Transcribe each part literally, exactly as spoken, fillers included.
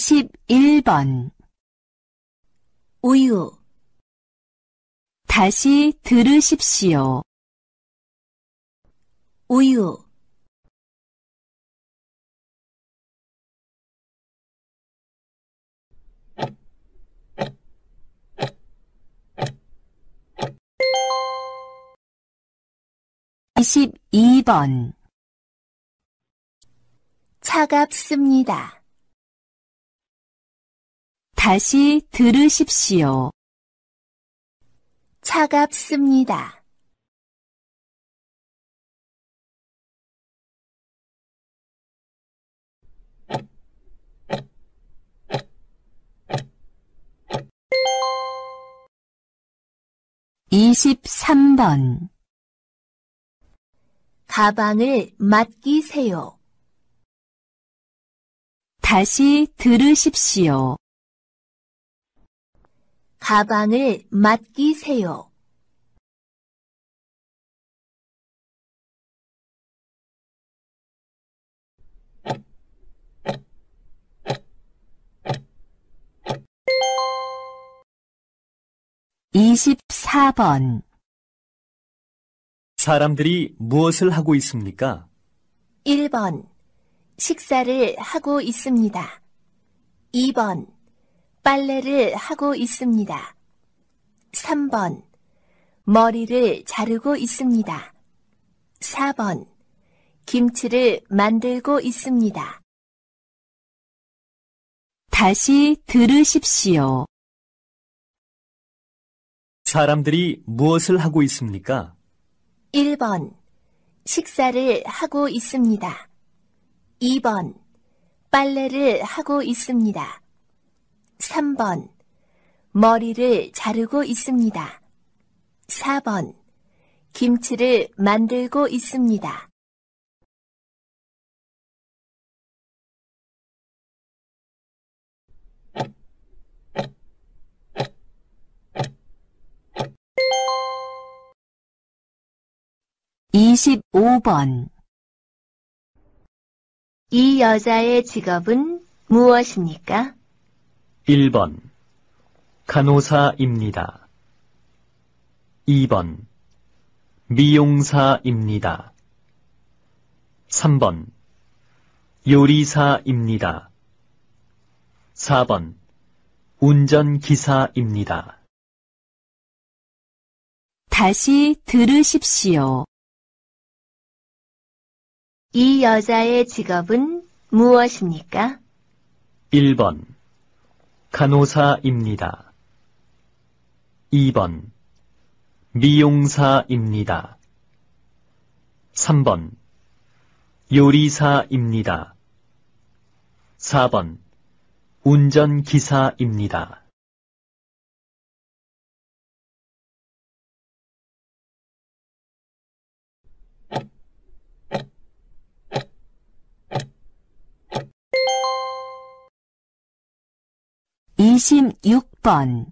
이십일 번 우유. 다시 들으십시오. 우유. 이십이 번 차갑습니다. 다시 들으십시오. 차갑습니다. 이십삼 번 가방을 맡기세요. 다시 들으십시오. 가방을 맡기세요. 이십사 번 사람들이 무엇을 하고 있습니까? 일 번 식사를 하고 있습니다. 이 번 빨래를 하고 있습니다. 삼 번 머리를 자르고 있습니다. 사 번 김치를 만들고 있습니다. 다시 들으십시오. 사람들이 무엇을 하고 있습니까? 일 번 식사를 하고 있습니다. 이 번 빨래를 하고 있습니다. 삼 번 머리를 자르고 있습니다. 사 번 김치를 만들고 있습니다. 이십오 번 이 여자의 직업은 무엇입니까? 일 번 간호사입니다. 이 번 미용사입니다. 삼 번 요리사입니다. 사 번 운전기사입니다. 다시 들으십시오. 이 여자의 직업은 무엇입니까? 일 번 간호사입니다. 이 번 미용사입니다. 삼 번 요리사입니다. 사 번 운전기사입니다. 이십육 번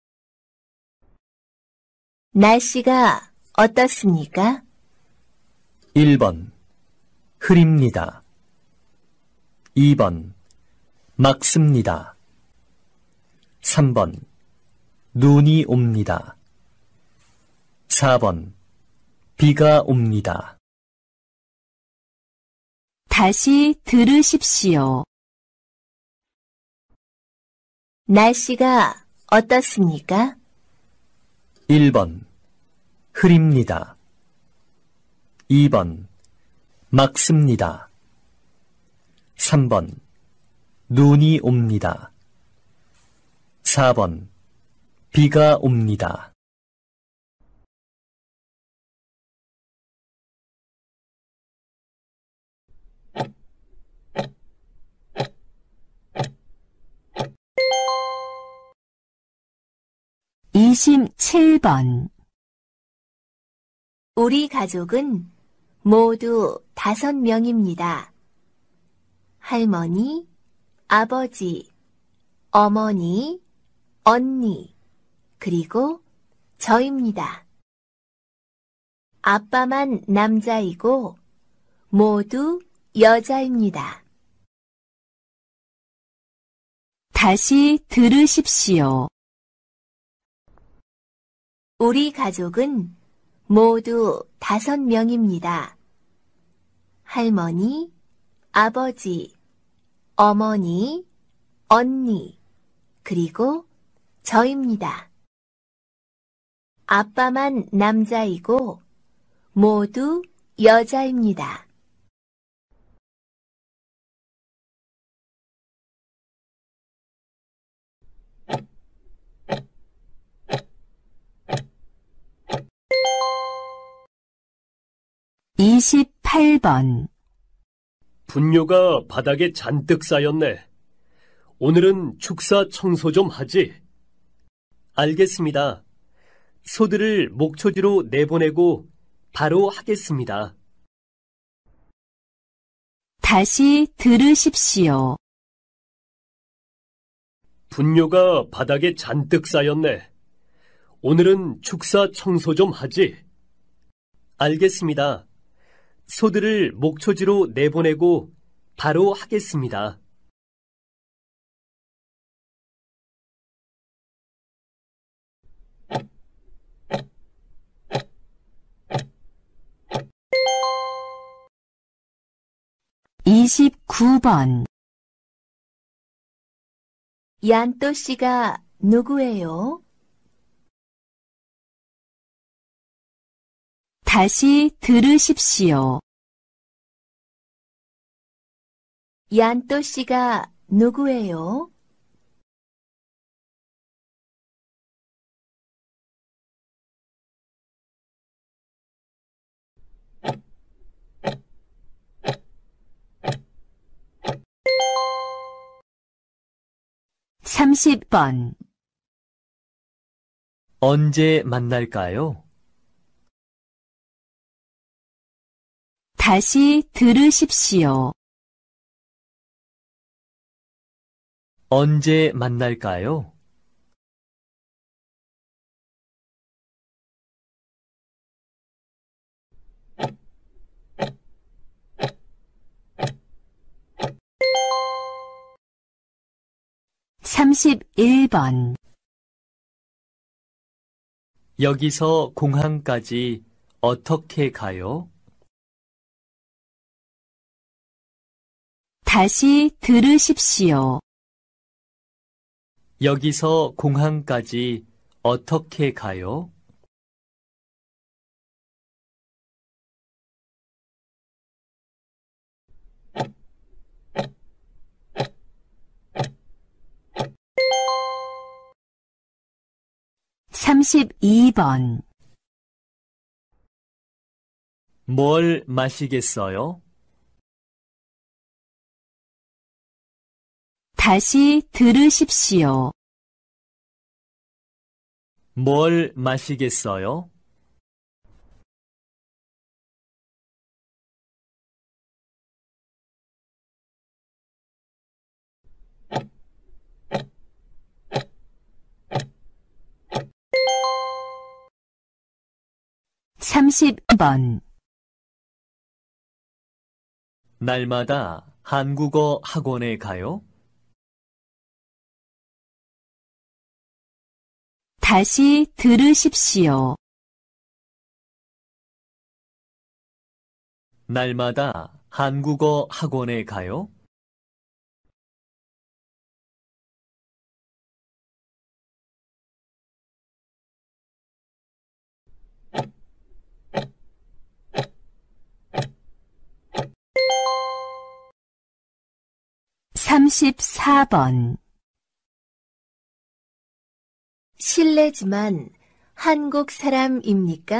날씨가 어떻습니까? 일 번 흐립니다. 이 번 맑습니다. 삼 번 눈이 옵니다. 사 번 비가 옵니다. 다시 들으십시오. 날씨가 어떻습니까? 일 번 흐립니다. 이 번 맑습니다. 삼 번 눈이 옵니다. 사 번 비가 옵니다. 이십칠 번 우리 가족은 모두 다섯 명입니다. 할머니, 아버지, 어머니, 언니, 그리고 저입니다. 아빠만 남자이고 모두 여자입니다. 다시 들으십시오. 우리 가족은 모두 다섯 명입니다. 할머니, 아버지, 어머니, 언니, 그리고 저입니다. 아빠만 남자이고 모두 여자입니다. 이십팔 번. 분뇨가 바닥에 잔뜩 쌓였네. 오늘은 축사 청소 좀 하지? 알겠습니다. 소들을 목초지로 내보내고 바로 하겠습니다. 다시 들으십시오. 분뇨가 바닥에 잔뜩 쌓였네. 오늘은 축사 청소 좀 하지? 알겠습니다. 소들을 목초지로 내보내고 바로 하겠습니다. 이십구 번. 얀또 씨가 누구예요? 다시 들으십시오. 얀또 씨가 누구예요? 삼십 번. 언제 만날까요? 다시 들으십시오. 언제 만날까요? 삼십일 번. 여기서 공항까지 어떻게 가요? 다시 들으십시오. 여기서 공항까지 어떻게 가요? 삼십이 번. 뭘 마시겠어요? 다시 들으십시오. 뭘 마시겠어요? 삼십 번. 날마다 한국어 학원에 가요? 다시 들으십시오. 날마다 한국어 학원에 가요? 삼십사 번. 실례지만 한국 사람입니까?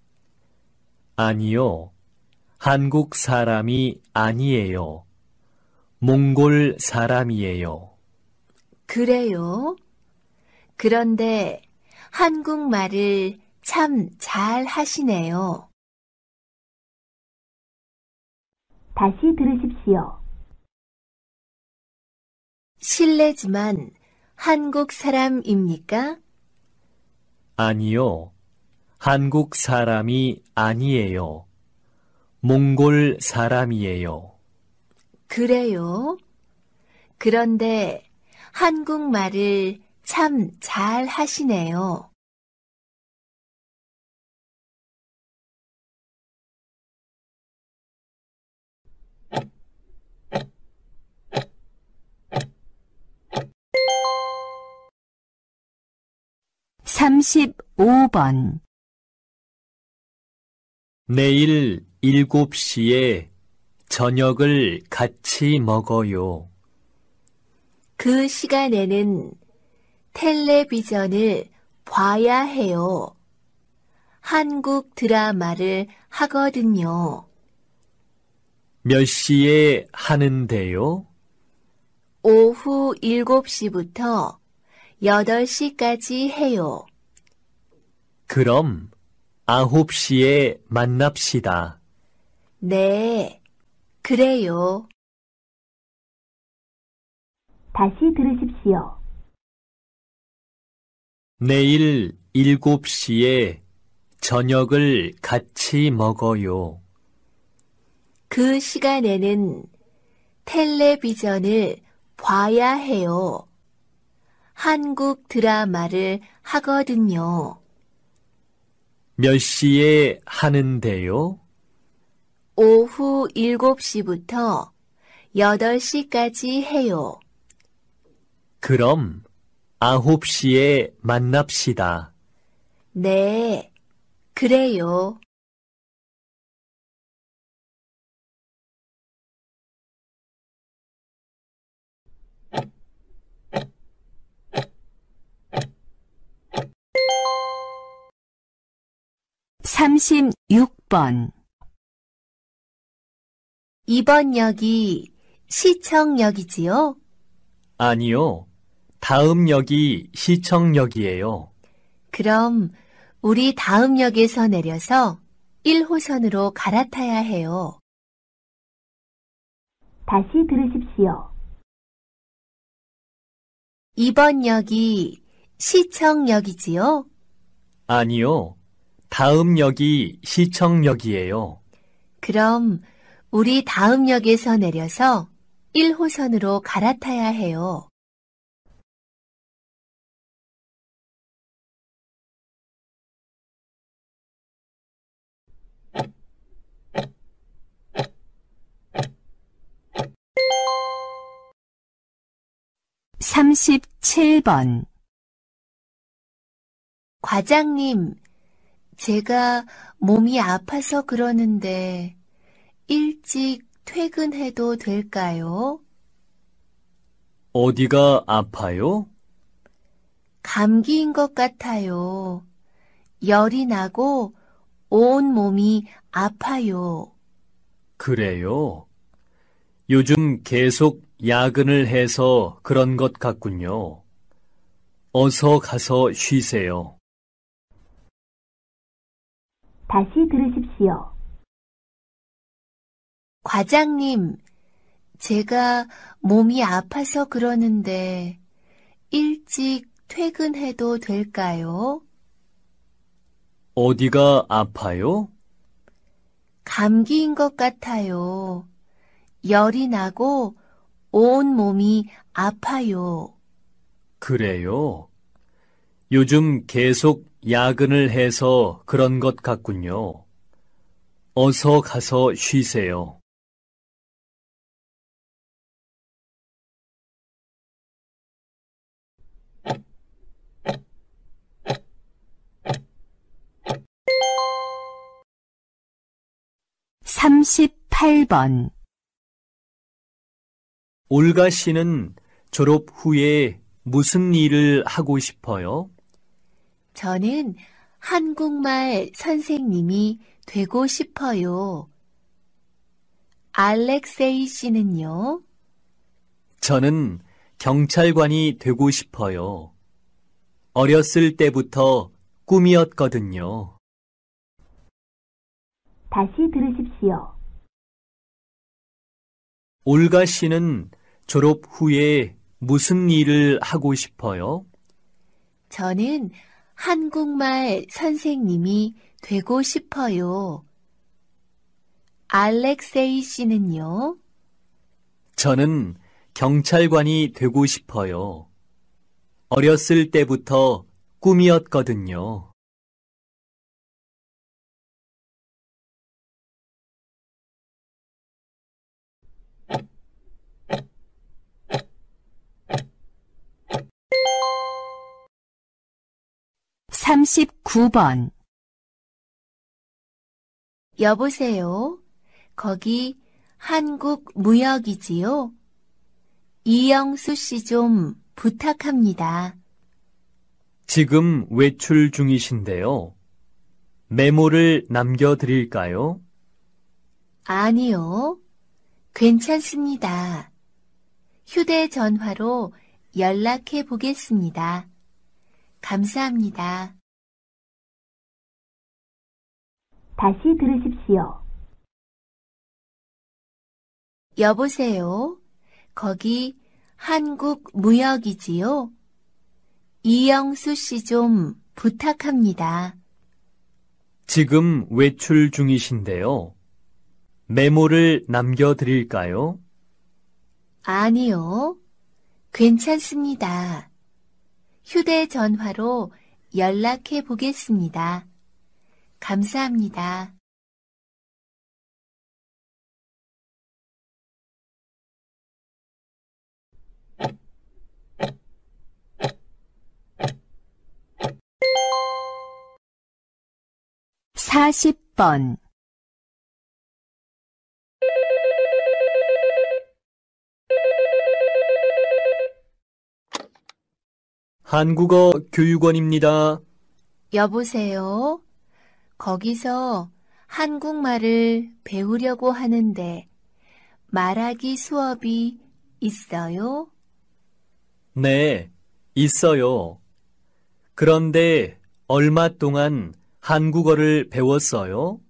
아니요. 한국 사람이 아니에요. 몽골 사람이에요. 그래요? 그런데 한국말을 참 잘 하시네요. 다시 들으십시오. 실례지만 한국 사람입니까? 아니요. 한국 사람이 아니에요. 몽골 사람이에요. 그래요? 그런데 한국말을 참 잘 하시네요. 삼십오 번. 내일 일곱 시에 저녁을 같이 먹어요. 그 시간에는 텔레비전을 봐야 해요. 한국 드라마를 하거든요. 몇 시에 하는데요? 오후 일곱 시부터 여덟 시까지 해요. 그럼 아홉 시에 만납시다. 네, 그래요. 다시 들으십시오. 내일 일곱 시에 저녁을 같이 먹어요. 그 시간에는 텔레비전을 봐야 해요. 한국 드라마를 하거든요. 몇 시에 하는데요? 오후 일곱 시부터 여덟 시까지 해요. 그럼 아홉 시에 만납시다. 네, 그래요. 삼십육 번. 이번 역이 시청역이지요? 아니요. 다음 역이 시청역이에요. 그럼 우리 다음 역에서 내려서 일 호선으로 갈아타야 해요. 다시 들으십시오. 이번 역이 시청역이지요? 아니요. 다음 역이 시청역이에요. 그럼 우리 다음 역에서 내려서 일 호선으로 갈아타야 해요. 삼십칠 번. 과장님, 제가 몸이 아파서 그러는데 일찍 퇴근해도 될까요? 어디가 아파요? 감기인 것 같아요. 열이 나고 온 몸이 아파요. 그래요. 요즘 계속 야근을 해서 그런 것 같군요. 어서 가서 쉬세요. 다시 들으십시오. 과장님, 제가 몸이 아파서 그러는데 일찍 퇴근해도 될까요? 어디가 아파요? 감기인 것 같아요. 열이 나고 온 몸이 아파요. 그래요. 요즘 계속 야근을 해서 그런 것 같군요. 어서 가서 쉬세요. 삼십팔 번. 올가 씨는 졸업 후에 무슨 일을 하고 싶어요? 저는 한국말 선생님이 되고 싶어요. 알렉세이 씨는요? 저는 경찰관이 되고 싶어요. 어렸을 때부터 꿈이었거든요. 다시 들으십시오. 올가 씨는 졸업 후에 무슨 일을 하고 싶어요? 저는 한국말 선생님이 되고 싶어요. 알렉세이 씨는요? 저는 경찰관이 되고 싶어요. 어렸을 때부터 꿈이었거든요. 삼십구 번. 여보세요? 거기 한국무역이지요? 이영수 씨 좀 부탁합니다. 지금 외출 중이신데요. 메모를 남겨드릴까요? 아니요. 괜찮습니다. 휴대전화로 연락해 보겠습니다. 감사합니다. 다시 들으십시오. 여보세요? 거기 한국무역이지요? 이영수 씨 좀 부탁합니다. 지금 외출 중이신데요. 메모를 남겨드릴까요? 아니요. 괜찮습니다. 휴대전화로 연락해 보겠습니다. 감사합니다. 사십 번. 한국어 교육원입니다. 여보세요? 거기서 한국말을 배우려고 하는데 말하기 수업이 있어요? 네, 있어요. 그런데 얼마 동안 한국어를 배웠어요?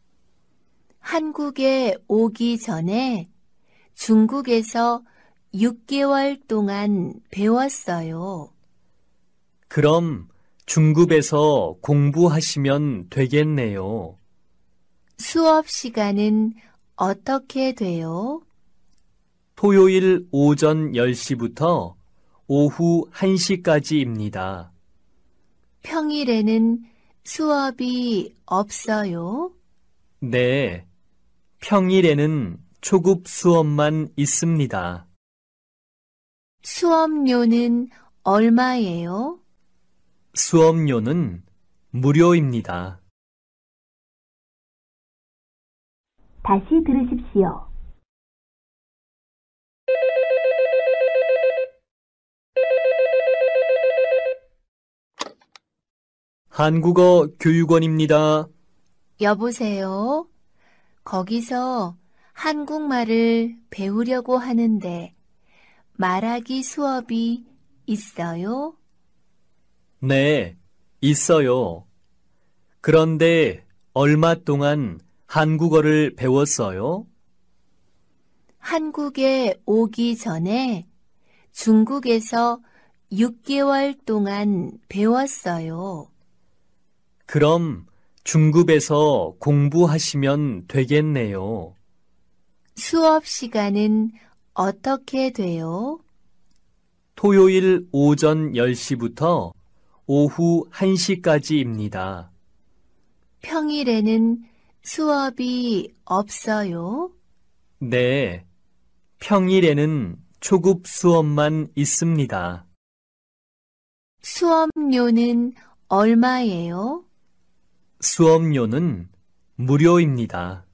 한국에 오기 전에 중국에서 육 개월 동안 배웠어요. 그럼 중급에서 공부하시면 되겠네요. 수업 시간은 어떻게 돼요? 토요일 오전 열 시부터 오후 한 시까지입니다. 평일에는 수업이 없어요? 네, 평일에는 초급 수업만 있습니다. 수업료는 얼마예요? 수업료는 무료입니다. 다시 들으십시오. 한국어 교육원입니다. 여보세요? 거기서 한국말을 배우려고 하는데 말하기 수업이 있어요? 네, 있어요. 그런데 얼마 동안 한국어를 배웠어요? 한국에 오기 전에 중국에서 육 개월 동안 배웠어요. 그럼 중급에서 공부하시면 되겠네요. 수업 시간은 어떻게 돼요? 토요일 오전 열 시부터 오후 한 시까지입니다. 평일에는 수업이 없어요? 네, 평일에는 초급 수업만 있습니다. 수업료는 얼마예요? 수업료는 무료입니다.